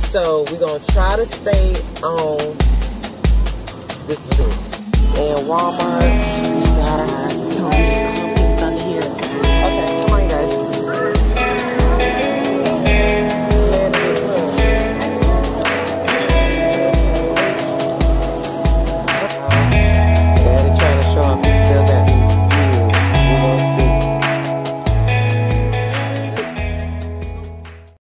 So we're going to try to stay on this list. And Walmart.